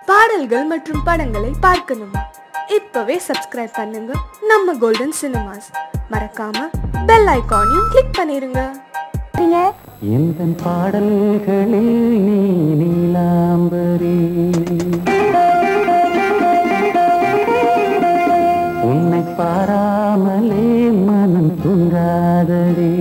பாடல்கள் மற்றும் படங்களை பார்க்கணுமா? இப்பவே சப்ஸ்கிரைப் பண்ணுங்க நம்ம கோல்டன் சினிமாஸ். மறக்காம பெல் ஐகானையும் கிளிக் பண்ணிருங்க. எந்தன் பாடல்களில் நீ நீலாம்பரி, உன்னை பாராமலே மனம் தூங்காதடி.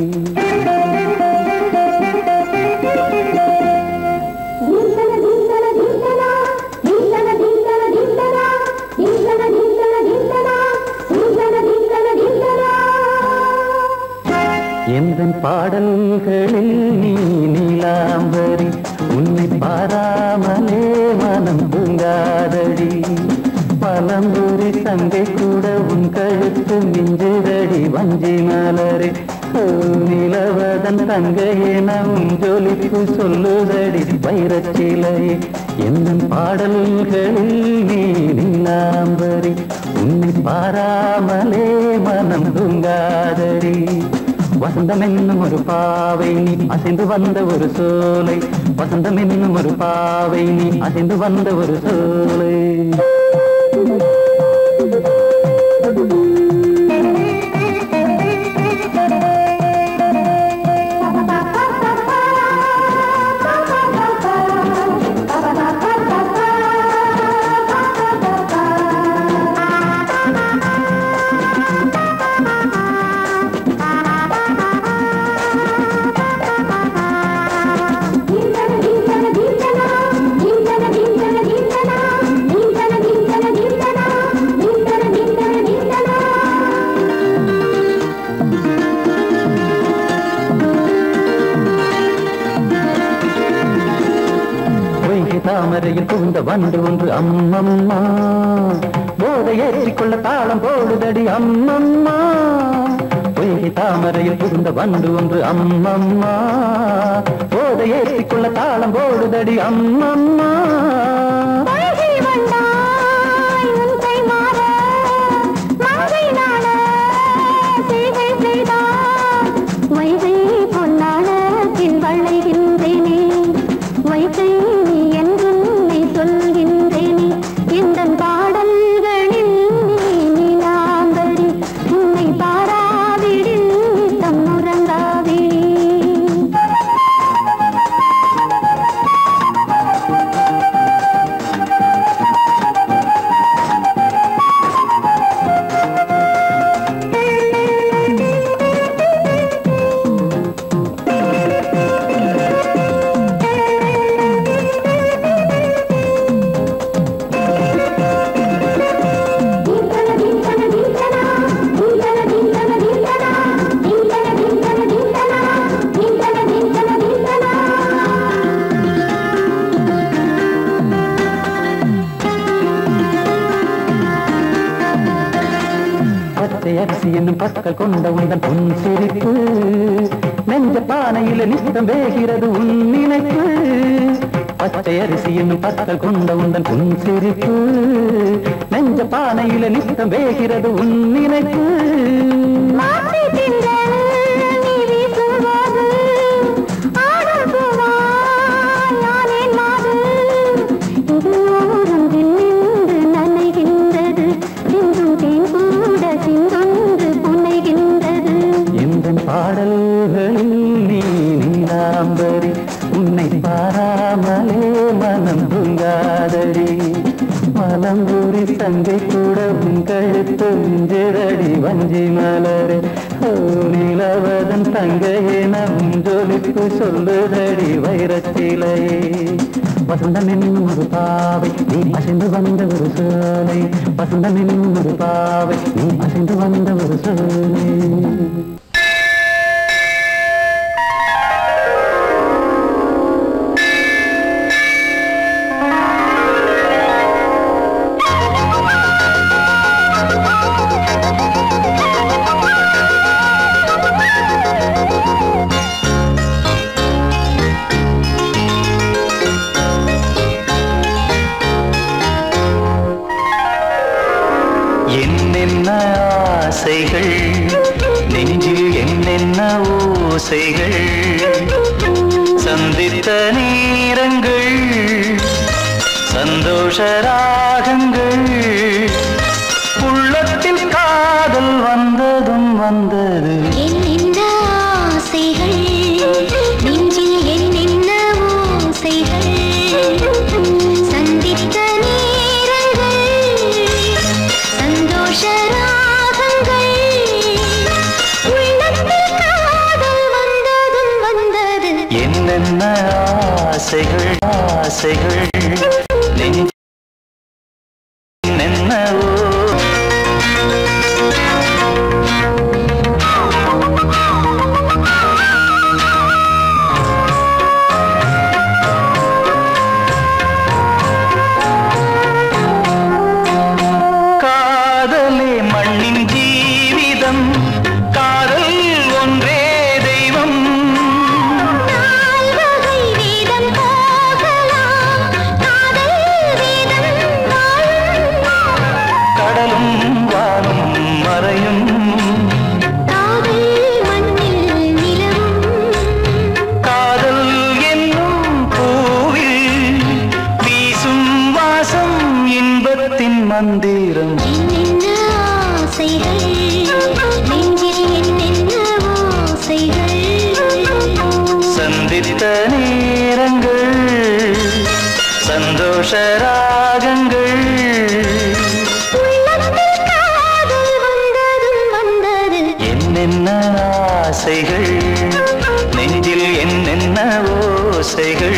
எந்தன் பாடல்களில் நீ நீலாம்பரி, உன்னை பாராமலே மனம் தூங்காதடி. பழம்புரி தங்கை கூட உன் கழுத்து மிஞ்சுதடி வஞ்சி மலரே. நிலவதன் தங்கையே நம் ஜொலிப்பு சொல்லுதடி வைரச்சிலையே. எந்தன் பாடல்களில் நீ நீலாம்பரி, உன்னை பாராமலே மனம் தூங்காதடி. வசந்தம் என்னும் ஒரு பாவை நீ அசைந்து வந்த ஒரு சோலை, வசந்தம் என்னும் ஒரு பாவை நீ அசைந்து வந்த ஒரு சோலை. தாமரையில் புகுந்த வண்டு ஒன்று அம்மம்மா, போதை ஏற்றிக்கொள்ள தாளம் போடுதடி அம்மம்மா. பொய்கை தாமரையில் புகுந்த வண்டு ஒன்று அம்மம்மா, போதை ஏற்றிக்கொள்ள தாளம் போடுதடி அம்மம்மா. அரிசி என்னும் பற்கள் கொண்ட உந்தன் பொன் சிரிப்பு, நெஞ்ச பானையில நித்தம் வேகிறது உன் நினைப்பு. பச்சை அரிசி என்னும் பற்கள் கொண்ட உந்தன் பொன் சிரிப்பு, நெஞ்ச பானையில நித்தம் வேகிறது உன் நினைப்பு. பாடல்களில் நீ நீலாம்பரி, உன்னை பாராமலே மனம் தூங்காதடி. மலம்பூரி தங்கை கூட உன் கழுத்து மிஞ்சிரடி வஞ்சி மலரே. நிலவதன் தங்கையே நம் ஜொலிப்பு சொல்லுதடி வைரச்சிலையே. வசந்தம் என்னும் ஒரு பாவை நீ அசைந்து வந்த ஒரு சோலை, வசந்தம் என்னும் ஒரு பாவை நீ அசைந்து வந்த ஒரு சோலை. என்னென்ன ஆசைகள் நெஞ்சில் என்னென்ன ஓசைகள், சந்தித்த நேரங்கள் சந்தோஷ ராகங்கள் உள்ளத்தில் காதல் வந்ததும் வந்தது. என்னென்ன ஆசைகள் நெஞ்சில் என்னென்ன ஓசைகள் சந்தித்த நேரங்கள் சந்தோஷ ராகங்கள் உள்ளத்தில் காதல் வந்ததும் வந்தது. என்னென்ன ஆசைகள் ஆசைகள் என்னென்னவோ காதலே மண்ணின் ஜீவிதம் காதல் ஒன்றே தெய்வம் நால்வகை வேதம் போகலாம் காதல் வேதம் கடலும் வானும் மறையும் காதல் மண்ணில் நிலவும் காதல் என்னும் பூவில் வீசும் வாசம் இன்பத்தின் மந்திரம். என்னென்ன ஆசைகள் நெஞ்சில் என்னென்ன ஓசைகள் சந்தித்த நேரங்கள் சந்தோஷ ராகங்கள் உள்ளத்தில் காதல் வந்ததும் வந்தது. என்னென்ன ஆசைகள் நெஞ்சில் என்னென்ன ஓசைகள்.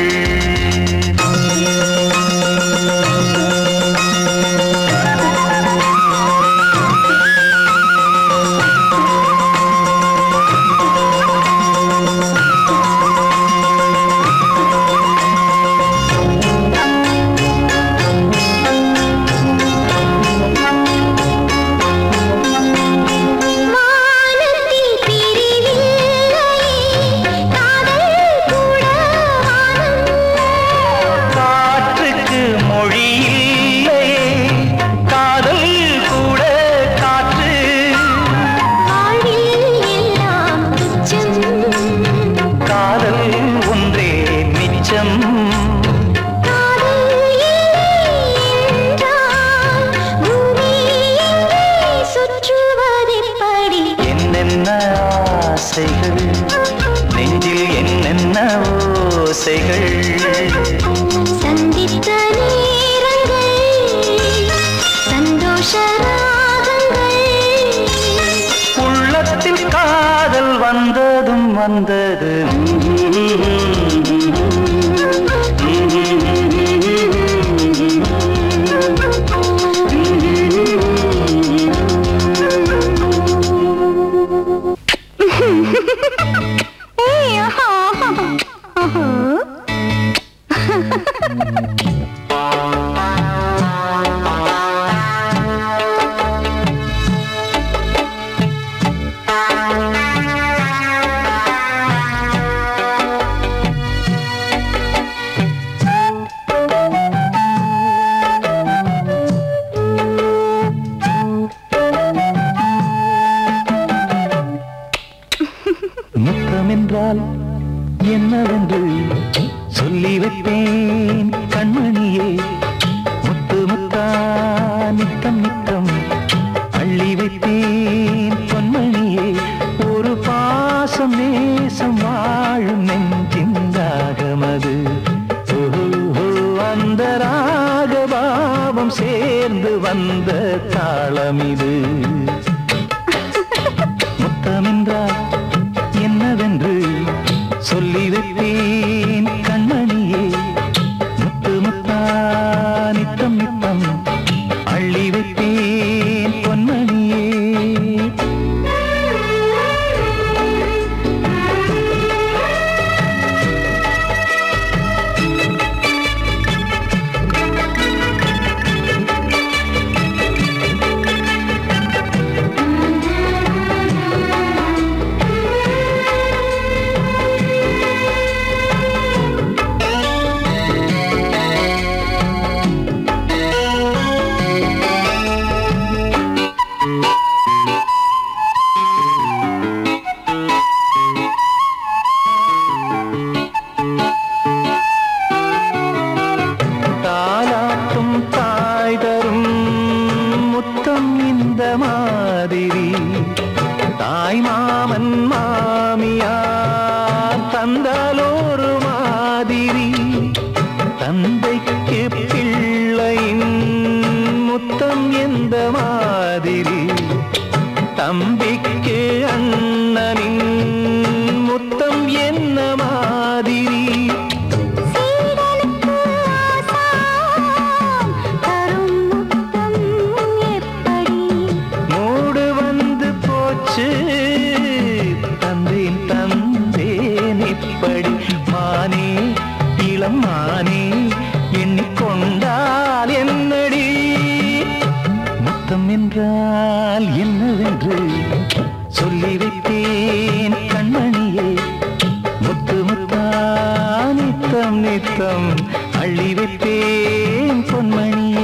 வானத்தில் பிரிவில்லையே காதல் கூட வானம் காற்றுக்கு மொழி இல்லையே காதல் கூட காற்று வாழ்வில் எல்லாம் துச்சம் காதல் ஒன்றே மிச்சம். காதல் இல்லை என்றால் பூமி எங்கே சுற்றுவதெப்படி. என்னென்ன ஆசைகள் நெஞ்சில் என்னென்ன ஓசைகள் சந்தித்த நேரங்கள் சந்தோஷ ராகங்கள் உள்ளத்தில் காதல் வந்ததும் வந்தது. முத்தம் என்றால் என்னவென்று சொல்லி வைப்பேன் கண்மணியே. முத்து முத்தா நித்தம் நித்தம் அள்ளி வைப்பேன் பொன்மணியே. ஒரு பாசம் நேசம் வாழும் நெஞ்சின் ராகமது. ஓஹோ அந்த ராகபாவம் சேர்ந்து வந்த தாளமிது. முத்தமென்றால் என்னவென்று சொல்லி வைப்பேன் கண்மணியே. முத்து முத்தா நித்தம் நித்தம் அள்ளி வைப்பேன் பொன்மணியே. வளர்க்கும் தாய் தரும் முத்தம் இந்த மாதிரி தாய் மாமன் மாமியார் தந்தாலோரு மாதிரி தந்தைக்கு பிள்ளையின் முத்தம் எந்த மாதிரி தம்பிக்கு அண்ணனின் முத்தம் என்ன மாதிரி சீடனுக்கு ஆசான் தரும் முத்தம் எப்படி மூடு வந்து போச்சு தந்தேன் தந்தேன் இப்படி மானே இளம் மானே எண்ணிக்கொண்டால் என்னடி முத்தம் என்றால் என்னவென்று சொல்லி வைத்தேன் கண்மணியே முத்து முத்தா நித்தம் நித்தம் அள்ளி வைத்தேன் பொன்மணியே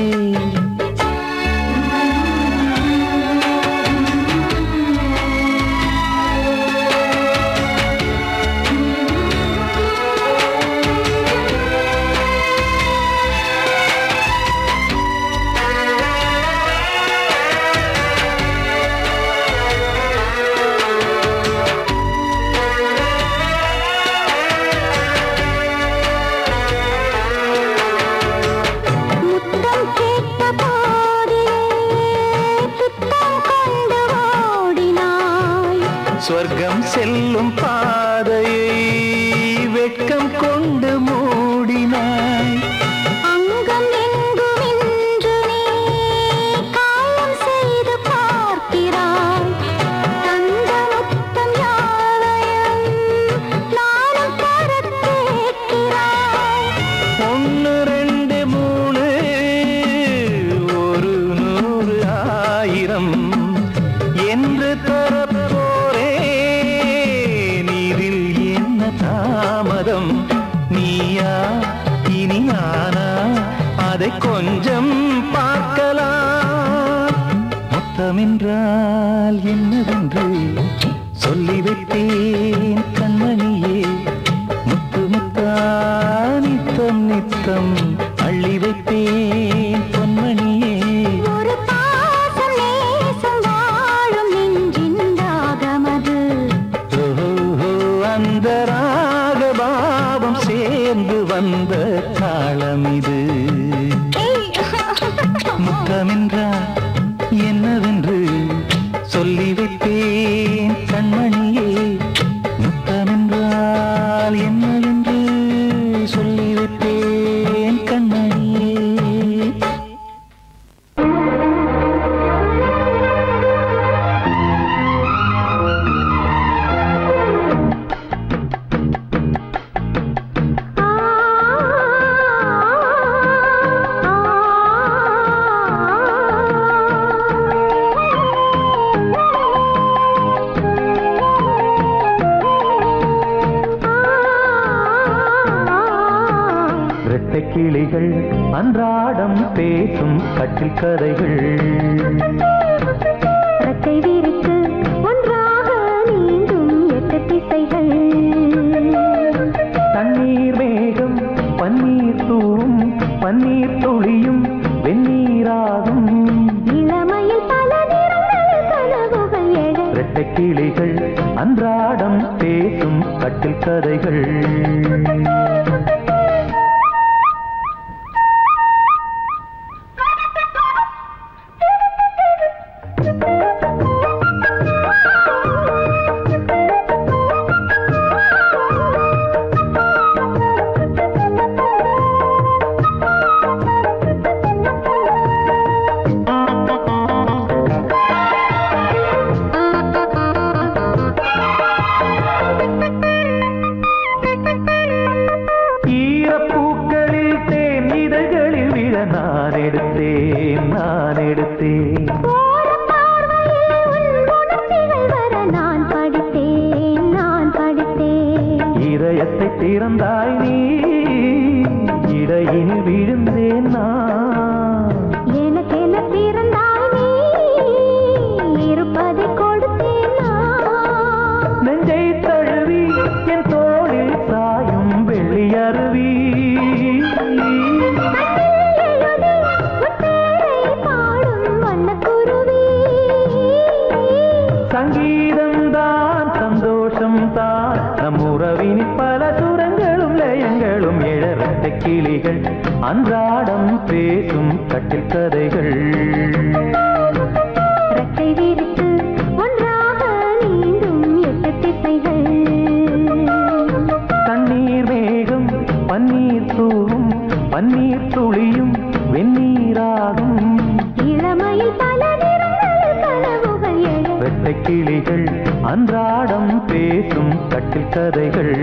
முத்தம் கேட்ட போதிலே துத்தம் கொண்டு ஓடினாய் சொர்க்கம் செல்லும் பாதையை வெட்கம் கொண்டு மூடினாய் அங்கம் எங்கும் இன்று நீ காயம் செய்து பார்க்கிறாய் தந்த முத்தம் யாவையும் நானும் தரக் கேட்கிறாய் ஒன்று ரெண்டு மூணு ஒரு 100 1000 என்று தரப்போரேன் இதில் என்ன தாமதம் நீயா இனி நானா அதை கொஞ்சம் பார்க்கலாம் முத்தமென்றால் என்னவென்று சொல்லி வைத்தேன் கண்மணியே முத்து முத்தா நித்தம் நித்தம் அள்ளி வைத்தேன் பொன்மணியே ஒரு பாசம் நேசம் வாழும் நெஞ்சின் ராகமது ஓஹோ அந்த ராகபாவம் சேர்ந்து வந்த தாளம் இது முத்தமென்றால் என்னவென்று சொல்லி வைத்தேன் கண்மணியே முத்தமென்றால் என்னவென்று சொல்லி வைத்தேன் கண்மணியே இரட்டை கிளிகள் அன்றாடம் பேசும் கட்டில் கதைகள் ரெக்கை விரித்து ஒன்றாக நீங்கும் 8 திசைகள் தண்ணீர் மேகம் பன்னீர் தூவும் பன்னீர் துளியும் வெந்நீராகும் இளமையில் பல நிறங்கள் கனவுகள் எழ இரட்டை கிளிகள் அன்றாடம் பேசும் கட்டில் கதைகள் ஈரப்பூக்களில் தேன் இதழ்களில் விழ நான் எடுத்தேன் ஓரம் பார்வையில் உன் உணர்ச்சிகள் வர நான் படித்தேன் இதயத்தை திறந்தாய் நீ இடையில் விழுந்தேன் நான் எனக்கென பிறந்தாய் நீ இருப்பதை கொடுத்தேன் நான் நெஞ்சை தழுவி என் தோளில் சாயும் வெள்ளி அருவி கண்ணில் எழுதி அன்றாடம் பேசும் கட்டில் கதைகள் ரெக்கை விரித்து ஒன்றாக நீந்தும் 8 திசைகள் தண்ணீர் மேகம் பன்னீர் தூவும் பன்னீர் துளியும் வெந்நீராகும் இளமையில் பல நிறங்கள் கனவுகள் எழ வெட்டை கிளிகள் அன்றாடம் பேசும் கட்டில் கதைகள்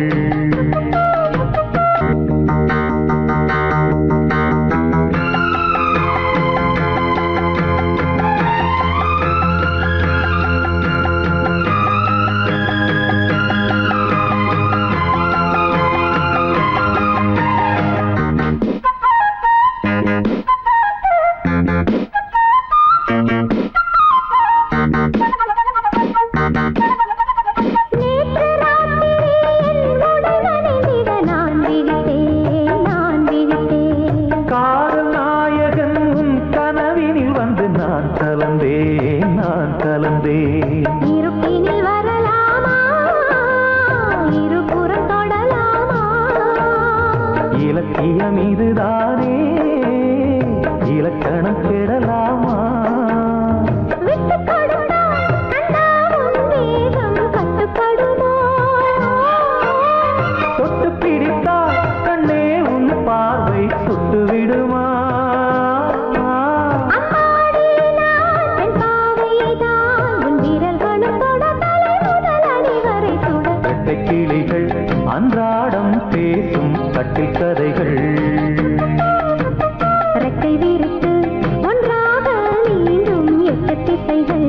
இலக்கியம் இதுதானே இலக்கணம் கெடலாமா தொட்டு பிடித்தால் கண்ணே உன் பார்வை சுட்டு விடுமா வெட்டை கிளிகள் அன்றாடம் பேசும் கட்டில் கதைகள் ரெக்கை விரித்து ஒன்றாக நீந்தும் 8 திசைகள்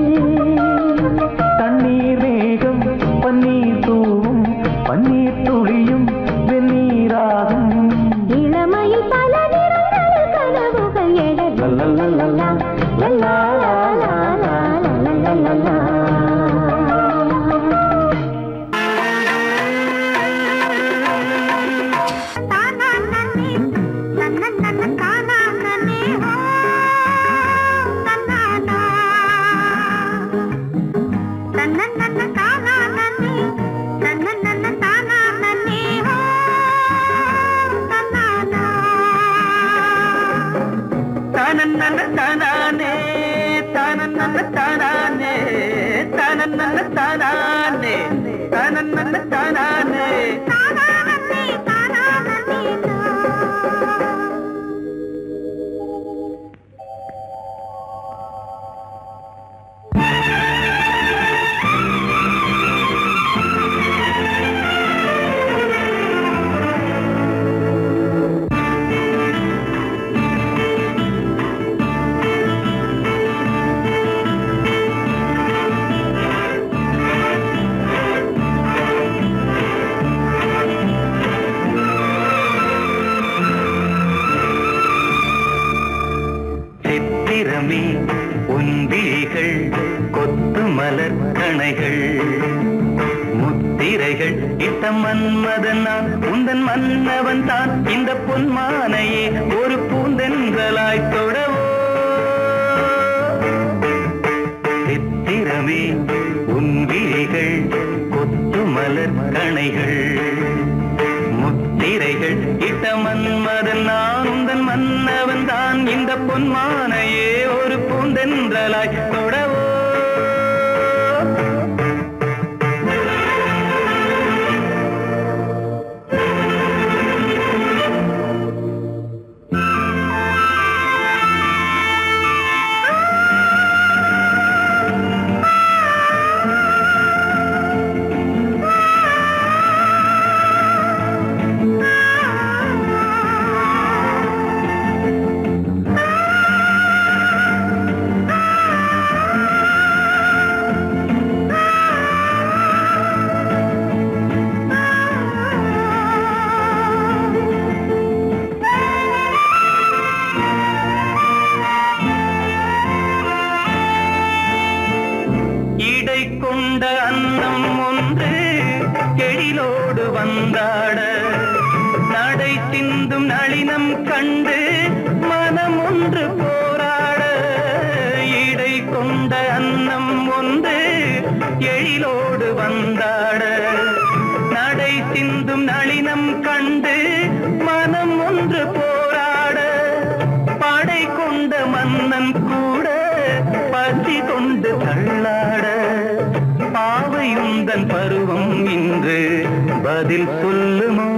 தண்ணீர் மேகம் பன்னீர் தூவும் பன்னீர் துளியும் வெந்நீராகும் இளமையில் பல நிறங்கள் கனவுகள் எழ லல்லா லல்லா லல்லா சித்திரமே உந்திகள் கொத்து மலர் கணைகள் முத்திரைகள் இட்ட மன்மதன் நான் உந்தன் மன்னவன் தான் இந்த பொன்மானையே ஒரு பூந்தென்றலாய் தொடவோ சித்திரமே உந்திகள் கொத்து மலர் கணைகள் முத்திரைகள் இட்ட மன்மதன் நான் உந்தன் மன்னவன் தான் இந்த பொன்மானையே ஒரு பூந்தென்றலாய் தொடவோ பதில் சொல்லுமோ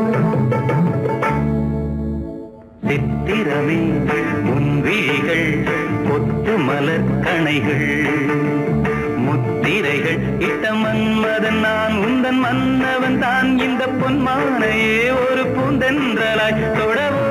சித்திரமே உன் விழிகள் கொத்து மலர் கணைகள் முத்திரைகள் இட்ட மன்மதன் நான் உந்தன் மன்னவன் தான் இந்த பொன்மானையே ஒரு பூந்தென்றலாய் தொடவோ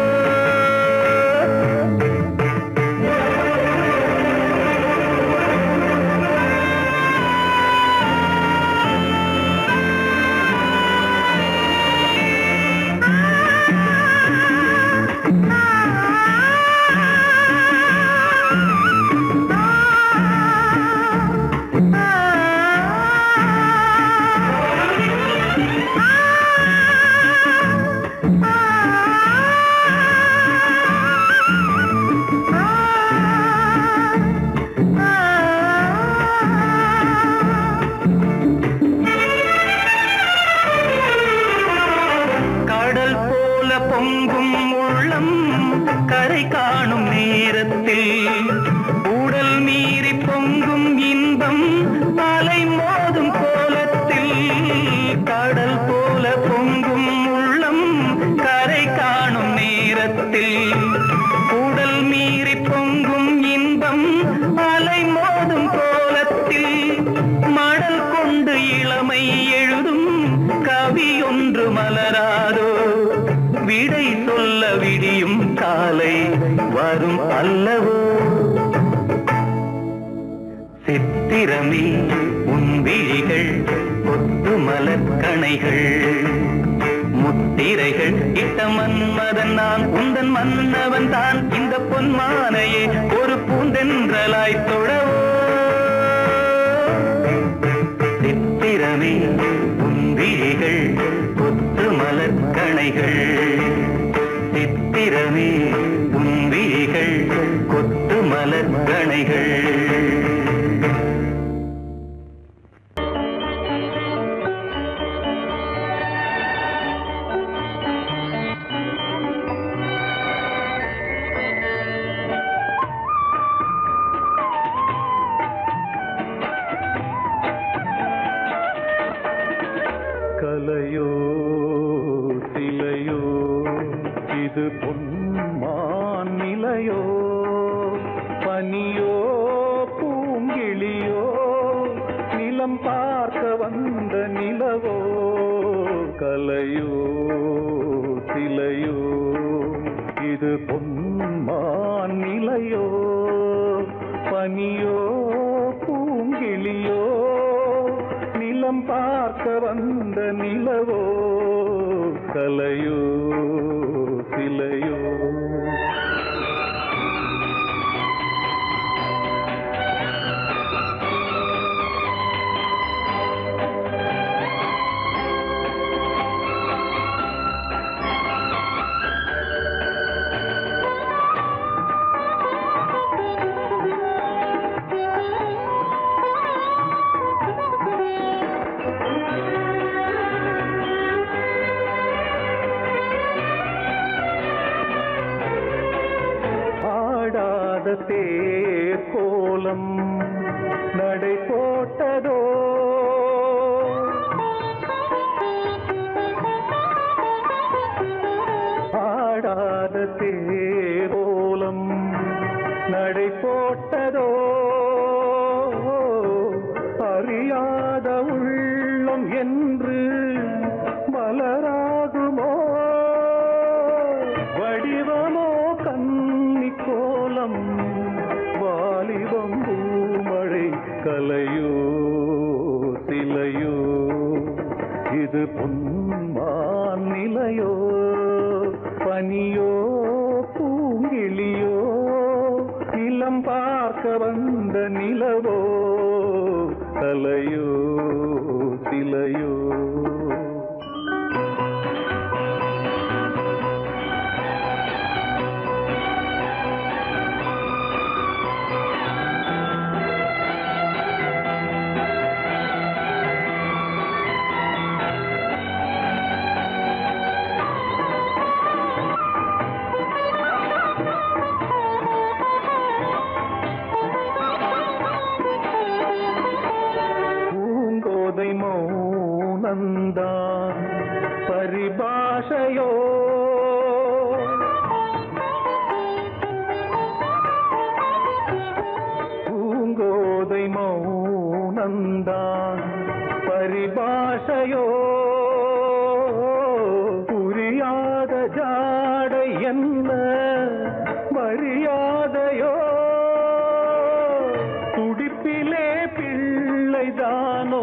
பொங்கும் உள்ளம் கரை காணும் நேரத்தில் உடல் மீறி பொங்கும் இன்பம் அலை மோதும் கோலத்தில் கடல் போல பொங்கும் உள்ளம் கரை காணும் நேரத்தில் உடல் மீறி பொங்கும் இன்பம் அலை மோதும் கோலத்தில் மடல் கொண்டு இளமை எழுதும் கவி ஒன்று மலராதோ விடை சொல்ல விடியும் காலை வரும் அல்லவோ சித்திரமே உன் விழிகள் கொத்து மலர் கணைகள் முத்திரைகள் இட்ட மன்மதன் நான் உந்தன் மன்னவன் தான் இந்த பொன்மானையே ஒரு பூந்தென்றலாய் தொடவோ சித்திரமே உன் விழிகள் கொத்து மலர் கணைகள் சித்திரமே உன் விழிகள் கொத்து மலர் கணைகள் கலையோ சிலையோ இது பொன்மான் நிலையோ பனியோ பூங்கிளியோ நிலம் பார்க்க வந்த நிலவோ கலையோ சிலையோ இது பொன்மான் நிலையோ பனியோ பூங்கிளியோ நிலம் பார்க்க வந்த நிலவோ கலையோ சிலையோ தேர் கோலம் நடை போட்டதோ ஆடாத தேர் கோலம் நடை போட்டதோ அறியாத உள்ளம் என்று மலராகுமோ வடிவமோ கன்னி கோலம் வாலிபம் பூமழை கலையோ சிலையோ இது பொன்மான் நிலையோ பனியோ பூங்கிளியோ நிலம் பார்க்க வந்த நிலவோ கலையோ சிலையோ மௌனந்தான் இசைதானோ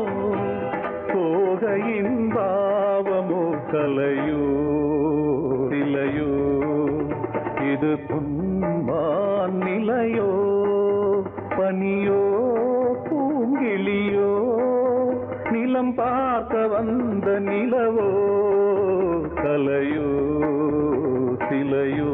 கோகையின் பாவமோ கலையோ இலையோ இது புன்மான் நிலையோ பனியோ பூங்கிளியோ நிலம் பார்க்க வந்த நிலவோ கலையோ சிலையோ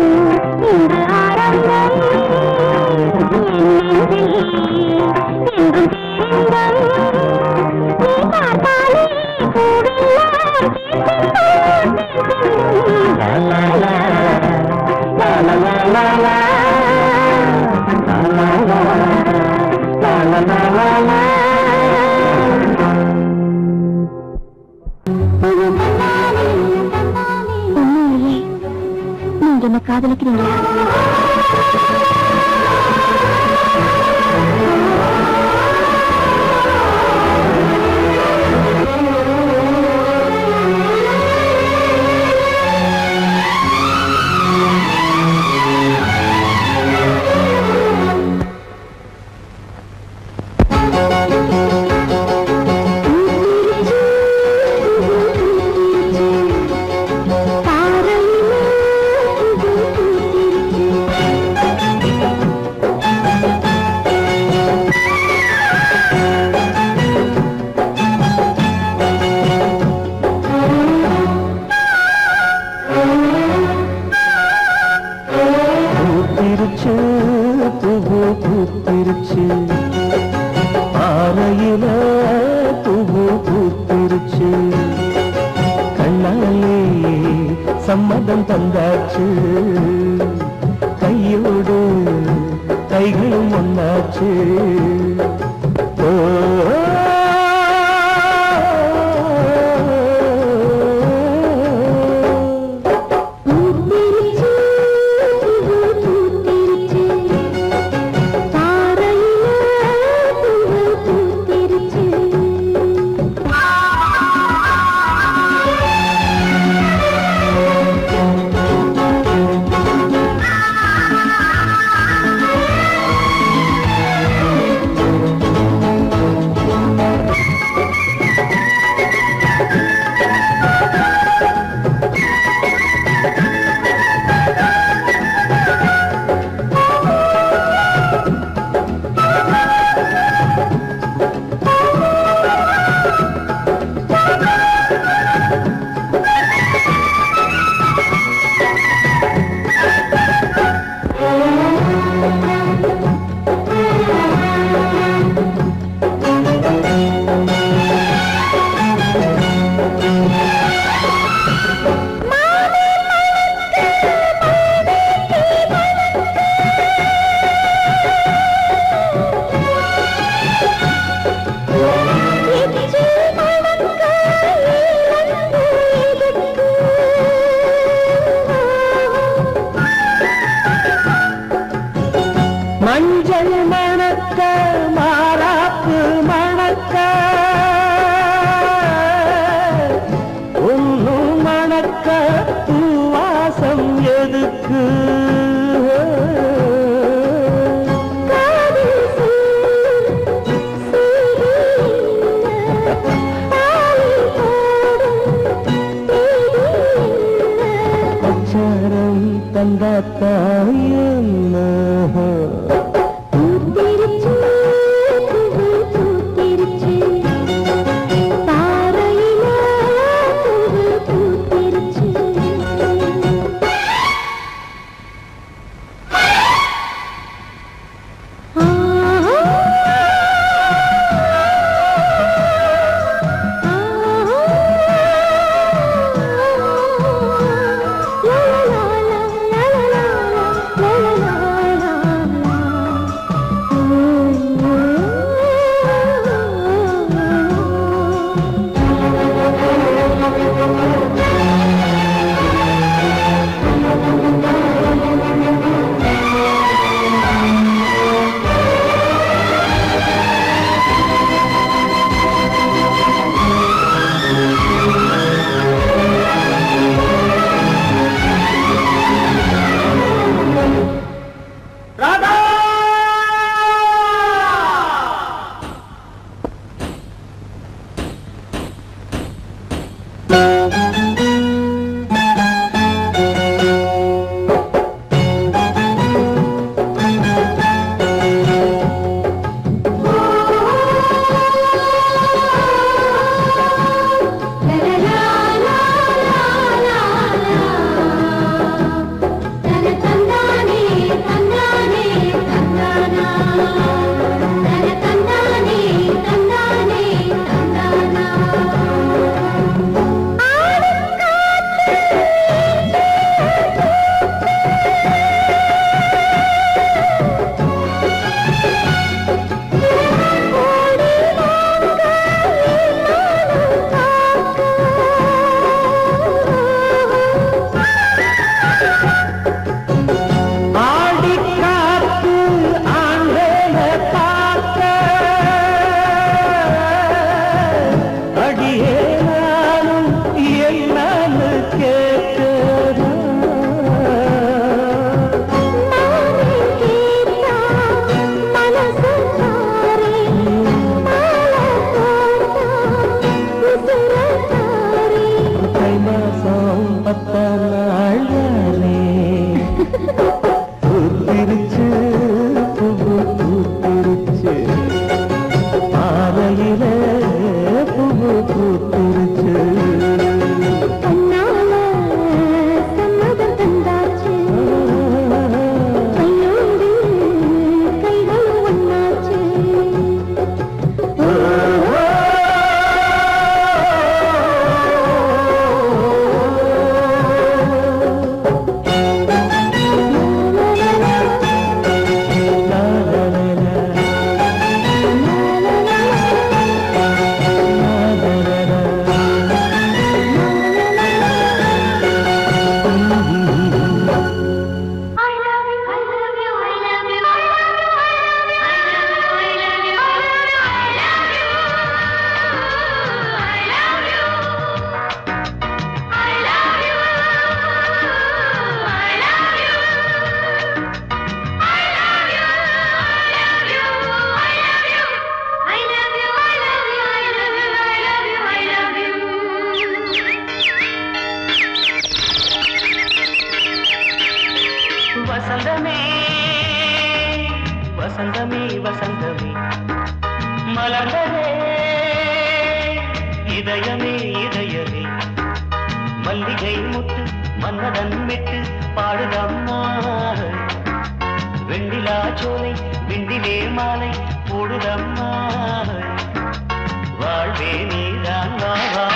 ஆனந்தம் உண்மையிலேயே நீங்க என்ன காதலிக்கிறீங்களா? சம்மதம் தந்தாச்சு கையோடு கைகளும் ஒன்னாச்சு மஞ்சள் மணக்க மாறாப்பு மணக்க ஒன்னும் மணக்க பூவாசம் எதுக்கு அச்சாரம் தந்தாத்தாயன்ன வசந்தமே வசந்தமே வசந்தமே மலர்ந்ததே இதயமே இதயமே மல்லிகை முத்து மன்னதன் விட்டு பாடுதம்மா வெண்ணிலா சோலை விண்டிலே மாலை போடுதம்மா வாழ்வே நீதான் வா வா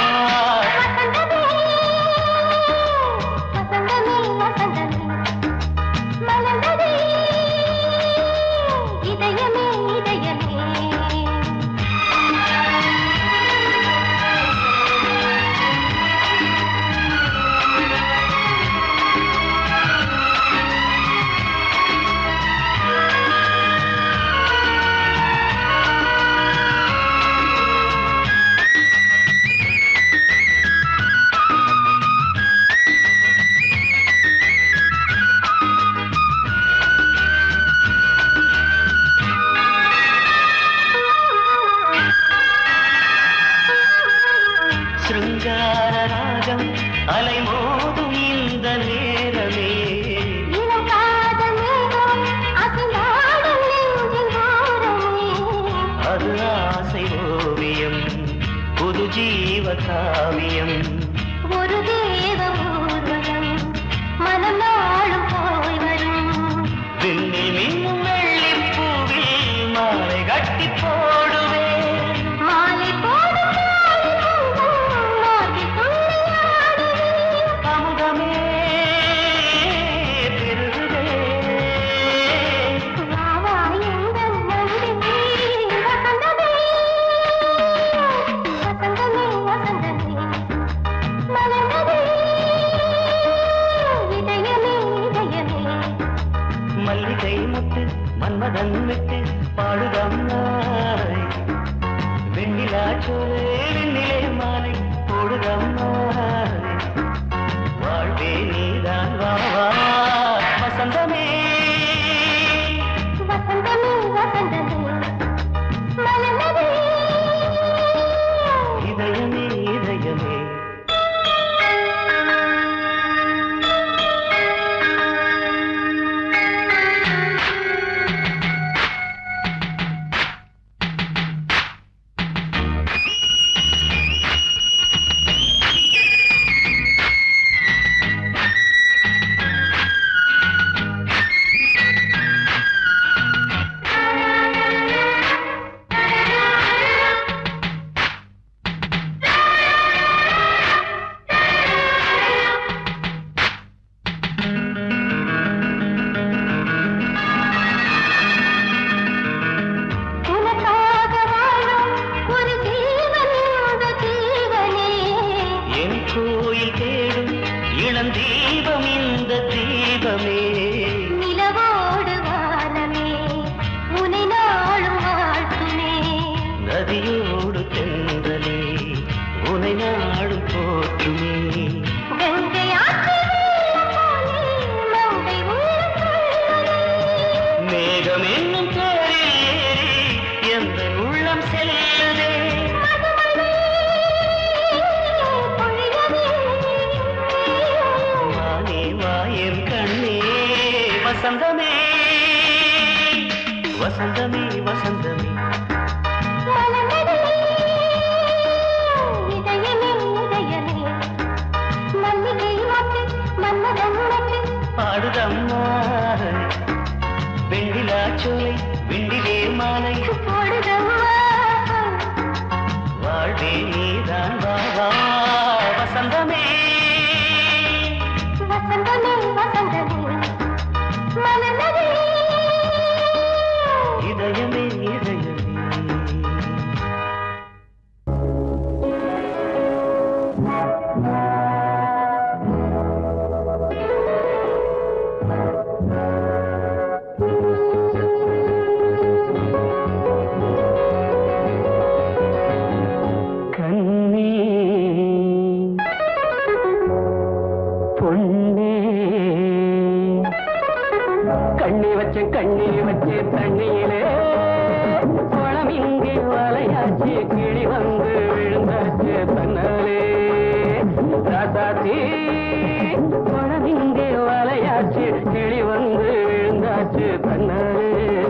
வலையாச்சு கிளி வந்து விழுந்தாச்சு தன்னாலே ராசாத்தி குழந்தைங்க வலையாச்சு கிளி வந்து விழுந்தாச்சு தன்னாலே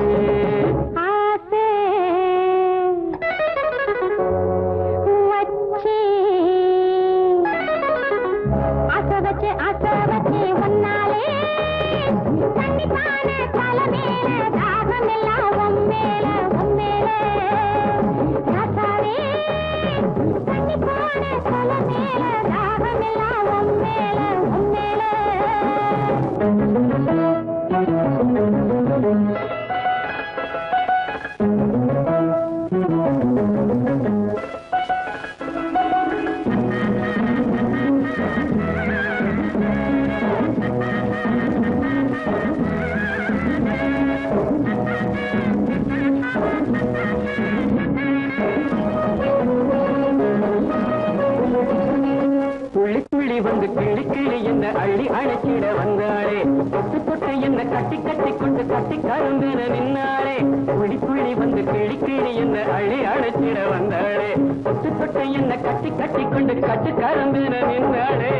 வந்து கிளி கிளி என்ன அள்ளி அழைச்சிட வந்தாளே தொட்டு தொட்டு என்ன கட்டி கட்டி கொண்டு கட்டி கரும்பின நின்னாளே புள்ளி புள்ளி வந்து கிளி கிளி என்ன அள்ளி அழைச்சிட வந்தாளே தொட்டு தொட்டு என்ன கட்டி கட்டி கொண்டு கட்டி கரும்பின நின்னாளே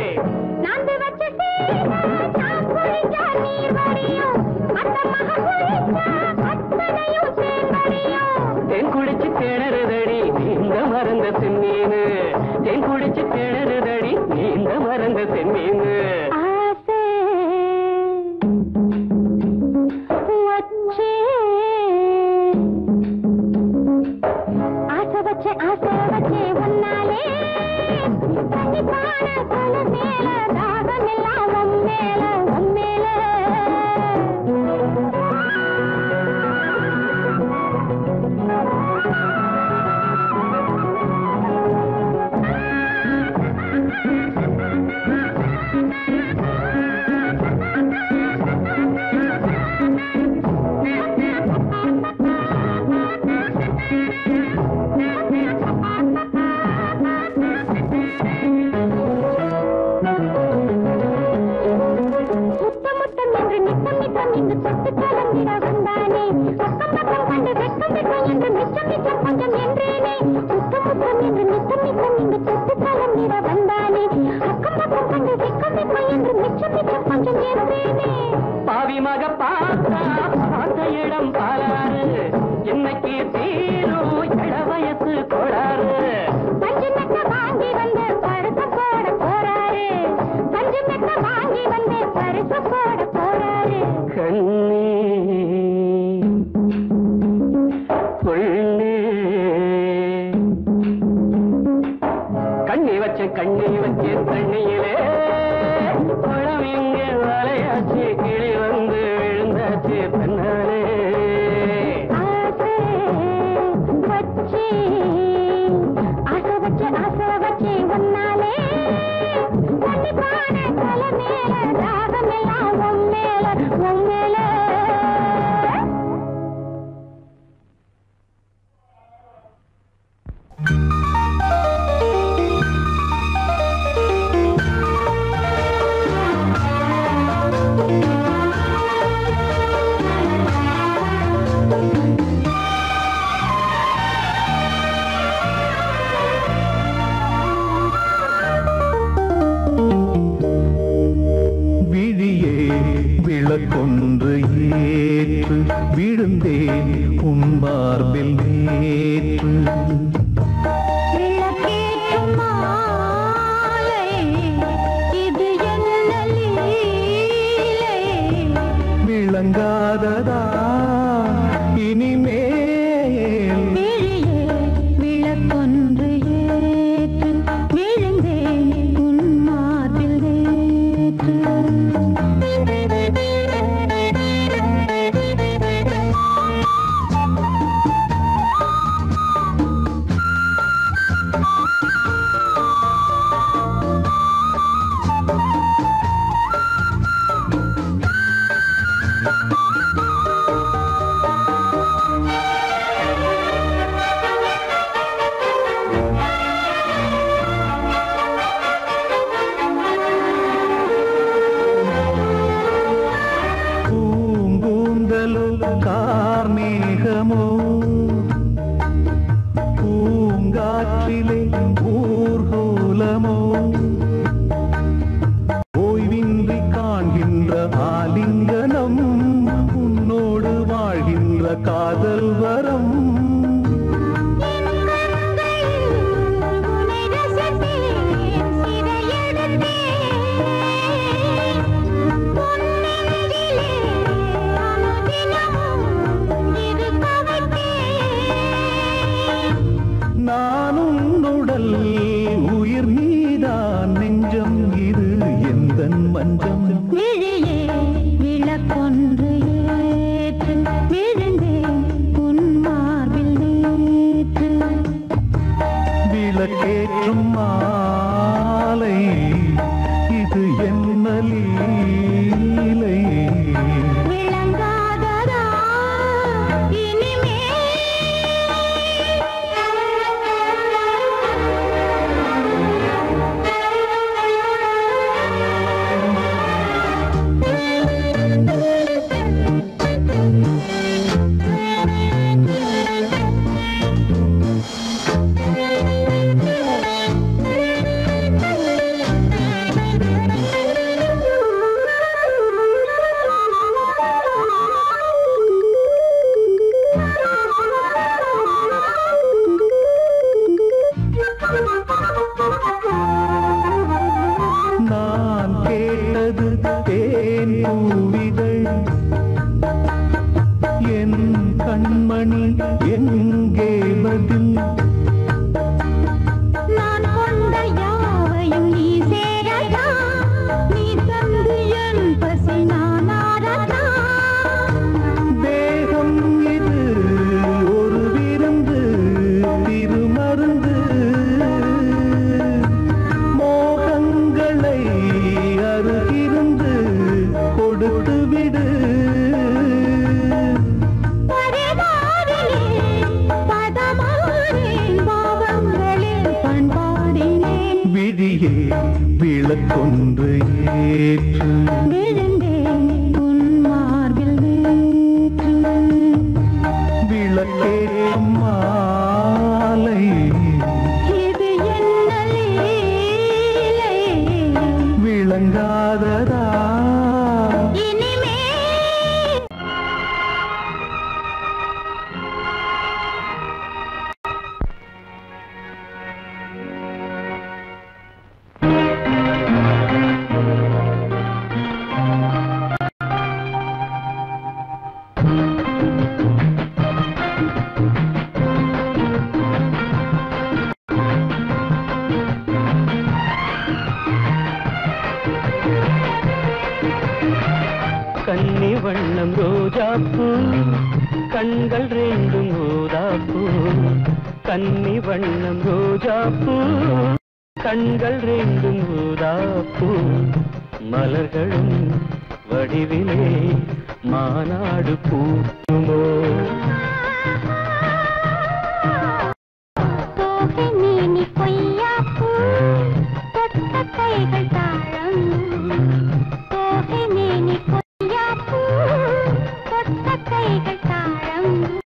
தேன் குடிச்சு திணறுதடி இந்த மறந்த செம்மீனு தேன் குடிச்சு திணறுதடி இந்த மறந்த செம்மீனு பாவி மக பார்த்தா பார்த்த இடம் பாலாறு இன்னைக்கு தீரும் இள வயசு கோளாறு பஞ்சு மெத்த வாங்கி வந்து பரிசு போட போறாரு பஞ்சு மெத்த வாங்கி வந்து பரிசு போட போறாரு கண்ணி கண்ணி வச்ச தண்ணியிலே பழம் இங்கே வலையாச்சு கிளி வந்து விழுந்தாச்சு தன்னாலே ஆசை வச்சு ஒன்னாலே கண்டிப்பான தலை மேல தாகமெல்லாம் உம்மேல விளக்கொன்று ஏற்று விழுந்தேன் உன் மார்பில் நேற்று விளங்காததா இனிமேல் விளக்கொன்று ஏற்று விழுந்தேன் உன் மார்பில் நேற்று கார்மேகமோ பூங்காற்றிலே ஊர்கோலமோ காதல் வரம் நான் உன்னுடல் உயிர் நீதான் நெஞ்சம் இது எந்தன் மஞ்சம் விழியே விளக்கொன்று ஏற்று விழுந்தேன் உன் மார்பில் நேற்று விளக்கேற்றும் மாலை இது என்ன லீலை விளங்காததா நான் கேட்டது தேன் பூவிகள் என் கண்மணி எங்கே பதில் நான் கொண்ட யாவையும் நீ சேரதா நீ தந்து என் பசி நான் ஆரதா தேகம் இது ஒரு விருந்து திருமருந்து மோகங்களை அருகிருந்து கொடுத்து விடு பரவாரிலே பதமாறேன் பாவங்களில் பண்பாடினேன் விழியே விளக்கொன்று ஏற்று விழுந்தேன் உன் மார்பில் நேற்று விளக்கேற்றும் மாலை இது என்ன லீலை விளங்காததா இனிமே கன்னி வண்ணம் ரோஜாப்பூ கண்கள் ரெண்டும் ஊதாப்பூ கன்னி வண்ணம் ரோஜாப்பூ கண்கள் ரெண்டும் ஊதாப்பூ மலர்களும் வடிவிலே மாநாடு பூக்குமோ தோகை மேனி கொய்யாப்பூ தொட்ட கைகள் தாழம் தோகை மேனி கொய்யாப்பூ தொட்ட கைகள் தாழம்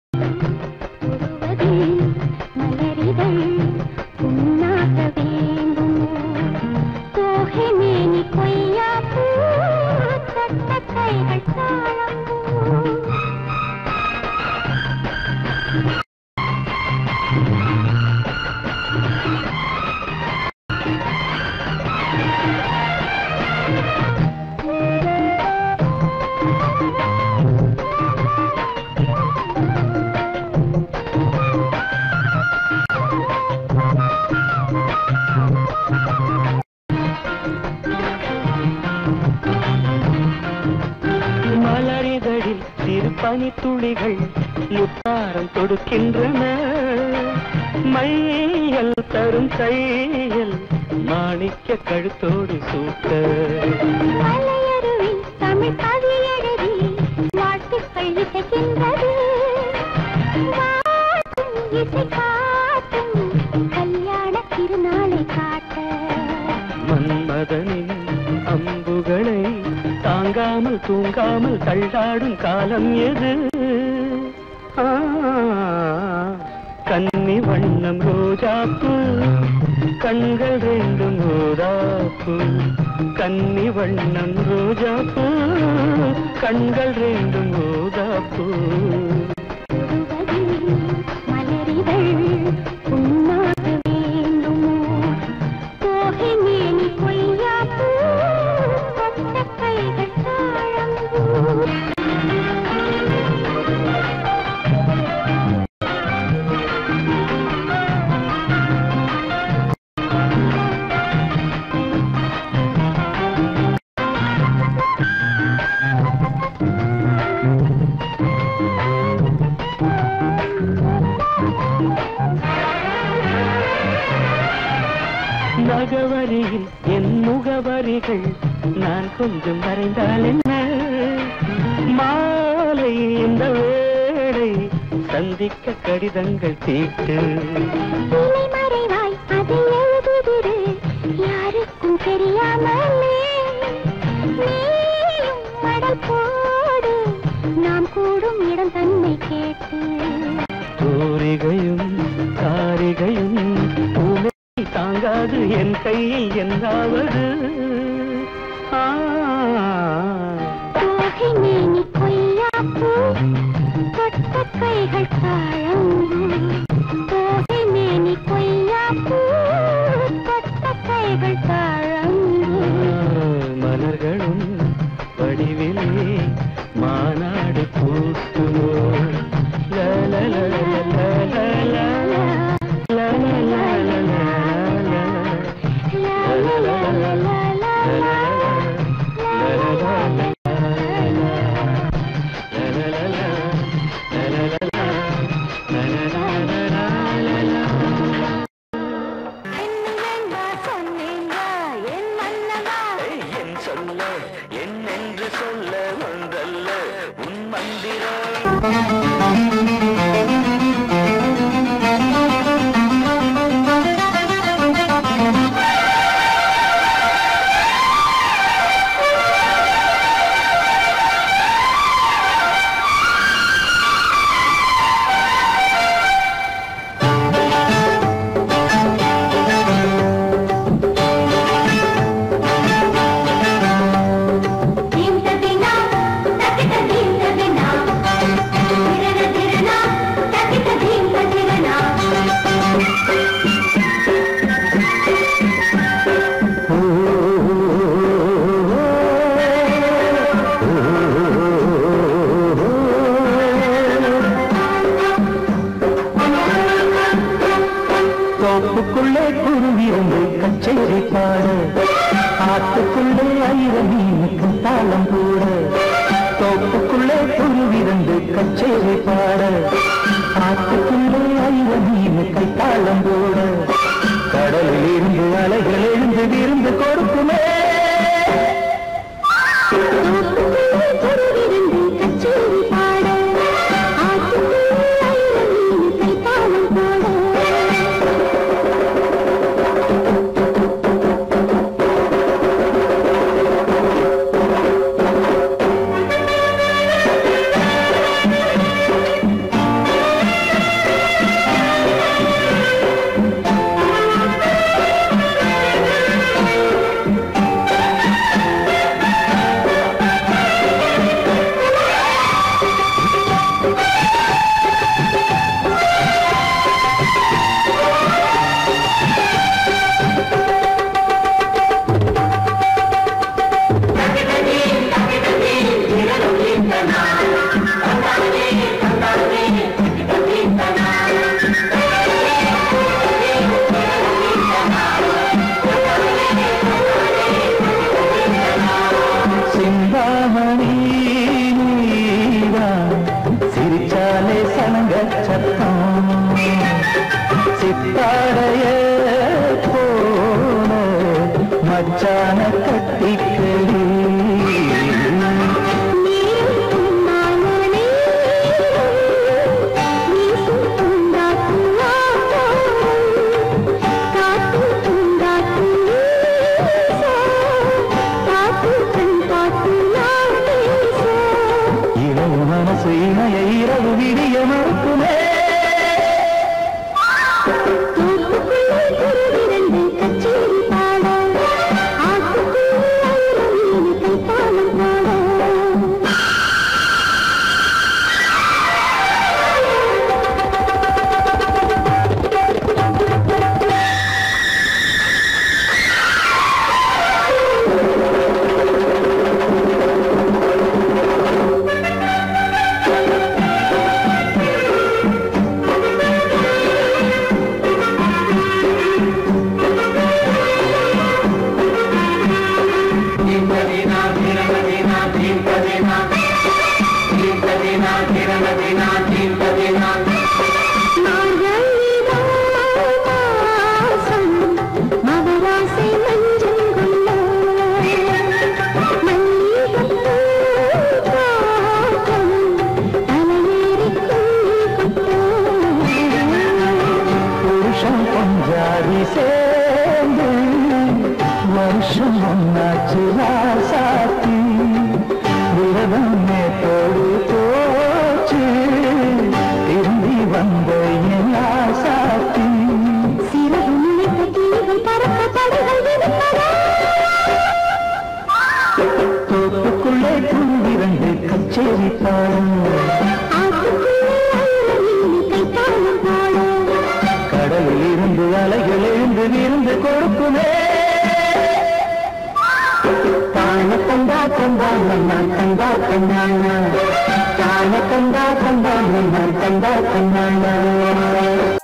உருவதில் மலரிதழ் புண்ணாக வேண்டும் தோகை மேனி கொய்யாப்பூ தொட்ட கைகள் தாழம் மலரிதழில் சிறு பனித்துளிகள் முத்தாரம் தொடுக்கின்றன மையல் தரும் கையில் மாணிக்க கழுத்தோடு சூட்ட மலையருவி தமிழ் கவி எழுதி வாழ்த்துக்கள் இசைக்கின்றது வாழ்த்தும் இசை காட்டும் கல்யாண திருநாளை காட்ட மன்மதனின் அம்புகளை தாங்காமல் தூங்காமல் தள்ளாடும் காலம் எது கன்னி வண்ணம் ரோஜாப்பூ கண்கள் ரெண்டும் ஊதாப்பூ கன்னி வண்ணம் ரோஜாப்பூ கண்கள் ரெண்டும் ஊதாப்பூ ஒருவர் வரியில் என் முகவரிகள் நான் கொஞ்சம் வரைந்தால் என்ன? மாலை இந்த வேளை சந்திக்க கடிதங்கள் தீட்டு. மறைவாய் அதை எழுதுதிரு யாருக்கும் தெரியாமலே. நீயும் மடல் போடு நாம் கூடும் இடம் தன்னை கேட்டு. தூரிகையும் காரிகையும் பூனை தாங்காது என் கையில் என்னாவது. மேனி கொய்யாப்பூ தொட்ட கைகள் தாழம்பூ. தோகை மேனி கொய்யாப்பூ தொட்ட கைகள் தாழம்பூ. மலர்களும் வடிவிலே மாநாடு பூத்துமோ. தோப்புக்குள்ளே குருவிருந்து கச்சேரி பாட, ஆத்துக்குள்ளே ஆயிரம் மீனுக்கு தாளம் போட. தோப்புக்குள்ளே குருவிருந்து கச்சேரி பாட, ஆத்துக்குள்ளே ஆயிரம் மீனுக்கு தாளம் போட. கடலில் இருந்து அலைகள் எழுந்து விருந்து கொடுக்குமே. கச்சேரி பாட ஆத்துக்குள்ளே ஆயிரம் மீனுக்கு தாளம் போட. சித்தாடைய போன மச்சான கட்டிக்கடி. இரவு மனசு இணைய இரவு விடிய மறுக்குமே. கச்சேரி பாட ஆத்துக்குள்ளே ஆயிரம் மீனுக்கு தாளம் போட. மார்கழி மாசம் மவராசை கச்சேரி பாடும் கடலில் இருந்து அலைகள் எழுந்து விருந்து கொடுக்குமே தான கண்டா கண்டா நான் கண்டா கண்ணா தான கண்டா கண்டா நான் கண்டா கண்ணா